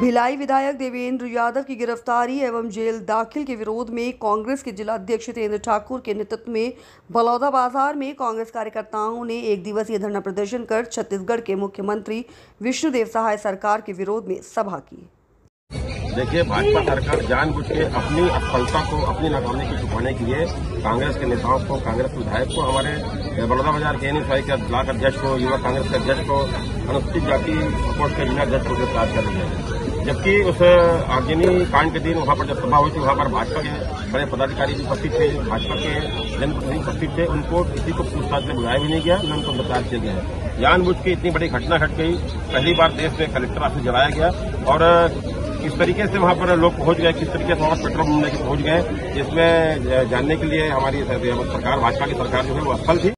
भिलाई विधायक देवेंद्र यादव की गिरफ्तारी एवं जेल दाखिल के विरोध में कांग्रेस के जिला अध्यक्ष तेंद्र ठाकुर के नेतृत्व में बलौदा बाजार में कांग्रेस कार्यकर्ताओं ने एक दिवसीय धरना प्रदर्शन कर छत्तीसगढ़ के मुख्यमंत्री विष्णुदेव साय सरकार के विरोध में सभा की। देखिए, भाजपा सरकार जानबूझ के अपनी असफलता को, अपनी नाकामी को छुपाने के लिए कांग्रेस के नेताओं को, कांग्रेस विधायक को, हमारे बलौदा बाजार के एनएसआई के ब्लॉक अध्यक्ष को, युवा कांग्रेस के अध्यक्ष को, अनुसूचित जाति सपोर्ट के जिला अध्यक्ष को गिरफ्तार कर रहे हैं। जबकि उस आगजनी कांड के दिन वहां पर जब सभा हुई थी, वहां पर भाजपा के बड़े पदाधिकारी भी उपस्थित थे, भाजपा के जनप्रतिनिधि उपस्थित थे। उनको किसी को पूछताछ में बुलाया भी नहीं गया, न उनको गिरफ्तार किया गया है। जानबूझ के इतनी बड़ी घटना घट गई। पहली बार देश में कलेक्टर ऑफिस जलाया गया और किस तरीके से वहां पर लोग पहुंच गए, किस तरीके से वहां पर पेट्रोल लेके पहुंच गए, इसमें जानने के लिए हमारी सरकार, भाजपा की सरकार जो है वो असफल थी।